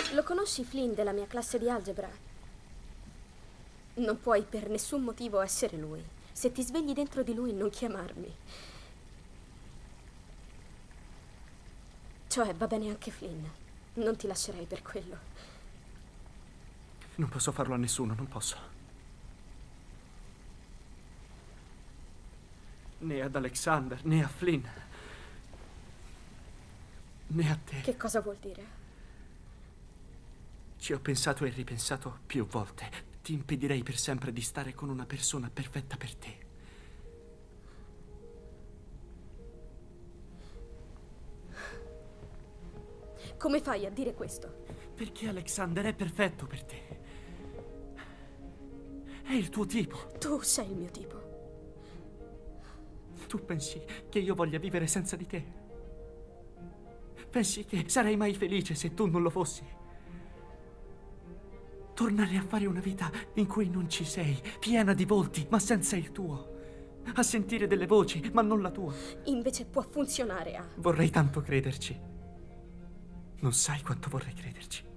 Lo conosci Flynn della mia classe di algebra? Non puoi per nessun motivo essere lui. Se ti svegli dentro di lui, non chiamarmi. Cioè, va bene anche Flynn. Non ti lascerei per quello. Non posso farlo a nessuno, non posso. Né ad Alexander, né a Flynn. Né a te. Che cosa vuol dire? Ci ho pensato e ripensato più volte. Ti impedirei per sempre di stare con una persona perfetta per te. Come fai a dire questo? Perché Alexander è perfetto per te. È il tuo tipo. Tu sei il mio tipo. Tu pensi che io voglia vivere senza di te? Pensi che sarei mai felice se tu non lo fossi? Tornare a fare una vita in cui non ci sei, piena di volti, ma senza il tuo. A sentire delle voci, ma non la tua. Invece può funzionare, Vorrei tanto crederci. Non sai quanto vorrei crederci.